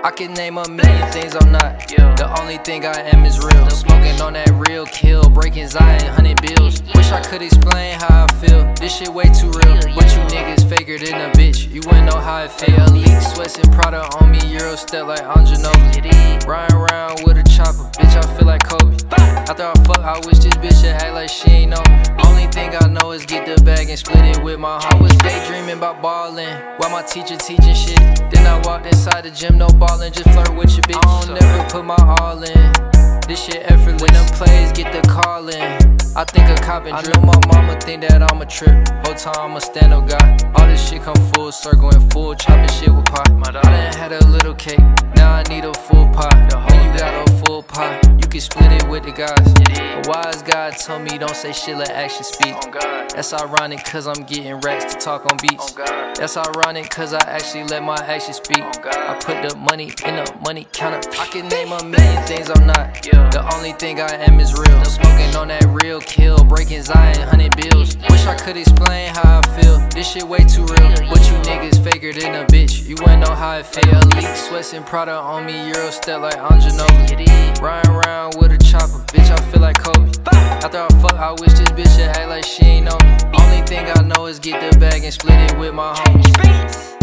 I can name a million things I'm not. The only thing I am is real. Smoking on that real kill, breaking Zion, 100 bills. Wish I could explain how I feel. This shit way too real. But you niggas faker than a bitch. You wouldn't know how it feel. Elite sweats and Prada on me, Euro step like Ginobili. Riding around with a chopper, bitch, I feel like Kobe. After I fuck, I wish this bitch would act like she ain't know me. Only thing I know is get the bag and split it with my heart. Was daydreaming about ballin', while my teacher teaching shit. Then I walked inside the gym, no ballin', just flirt with your bitch. I don't never put my all in. This shit effortless. When them plays get the callin', I think a cop and drill. I know my mama think that I'm a trip. Whole time I'm a stand-up guy. All this shit come full circle and full chopping shit with pot. I done had a little cake, now I need a full pot. When you got a full pot, you can split it with the guys. A wise guy told me don't say shit, let action speak. That's ironic cause I'm getting racks to talk on beats. That's ironic cause I actually let my actions speak. I put the money in the money counter. I can name a million things I'm not. The only thing I am is real. Smoking on that real kill, breaking Zion, 100 bills. Wish I could explain how I feel. This shit way too real. But you niggas faker than a bitch. You wouldn't know how it feel. Elite sweats and Prada on me, Euro step like Ginobili. Riding around with a chopper, bitch, I feel like Kobe. After I fuck, I wish this bitch would act like she ain't know me. Only thing I know is get the bag and split it with my homies.